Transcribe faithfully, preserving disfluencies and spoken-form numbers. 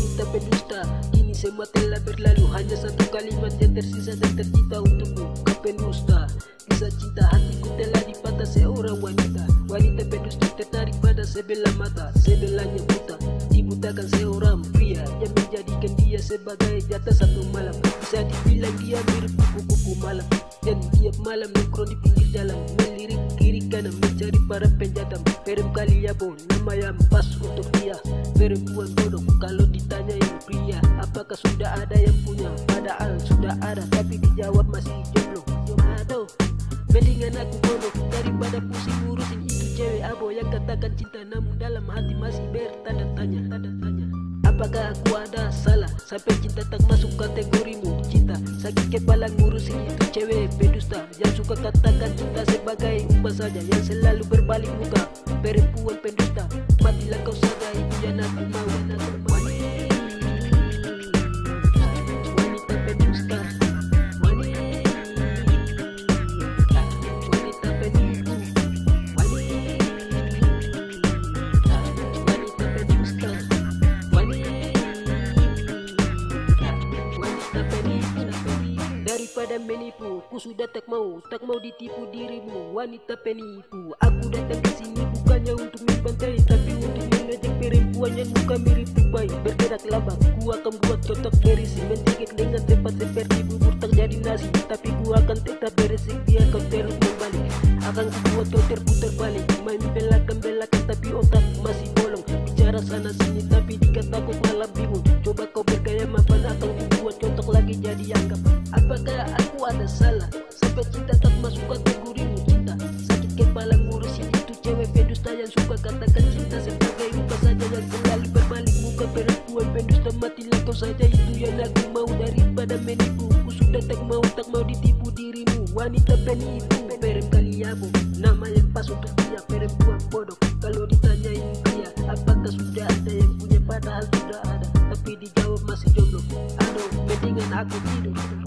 wanita pendusta. Kini semua telah berlalu, hanya satu kalimat yang tersisa dan tercipta untukmu. Kau pendusta, kisah cinta hatiku telah dipatah seorang wanita. Wanita pendusta tertarik pada sebelah mata, sebelahnya buta. Dibutakan seorang pria yang menjadikan dia sebagai jatah satu malam. Bisa dibilang dia mirip kupu-kupu malam, dan tiap malam nongkrong di pinggir jalan, melirik kiri kanan mencari para penjadam. Perem kali ya bo, nama yang pas untuk dia. Perempuan bodoh kalau ditanya yang pria, apakah sudah ada yang punya? Padahal sudah ada, tapi dijawab masih jomblo. Aduh, mendingan aku bodoh daripada pusing ngurusin itu cewek abo yang katakan cinta namun dalam hati masih bertanda tanya, tanda tanya. Apakah aku ada salah sampai cinta tak masuk kategorimu? Cinta sakit kepala ngurusin itu cewek pendusta yang suka katakan cinta sebagai umpan saja, yang selalu berbalik muka. Perempuan pendusta, matilah kau saja, itu yang aku mau. Wanita pendusta, wanita wanita penipu, wanita wanita pendusta, wanita penipu. Daripada menipu, ku sudah tak mau, tak mau ditipu dirimu. Wanita penipu, aku datang ke sini bukannya untuk membantai, tapi untuk mengajak perempuan yang muka mirip Dubai bergerak lambat. Ku akan buat kotak berisi, mencekik dengan tempat seperti bubur tak jadi nasi. Tapi ku akan tetap beresik biar kau terus membalik. Akan ku buat kau terputar balik, main belakang-belakang tapi otak masih bolong. Bicara sana sini tapi dikata kau malah bingung. Coba kau bergaya mapan, akan ku buat kotak lagi jadi anggap. Apakah aku ada salah sampai cinta tak masuk kategorimu? Cinta sakit kepala ngurusin itu cewek pendusta yang suka katakan cinta sebagai rupa saja, yang selalu berbalik muka. Perempuan pendusta, matilah kau saja, itu yang aku mau daripada menipu. Ku sudah tak mau, tak mau ditipu dirimu. Wanita penipu, perem kali ya bo, nama yang pas untuk dia. Perempuan bodoh kalau ditanyain dia, apakah sudah ada yang punya? Padahal sudah ada, tapi dijawab masih jomblo. Aduh, mendingan aku tidur.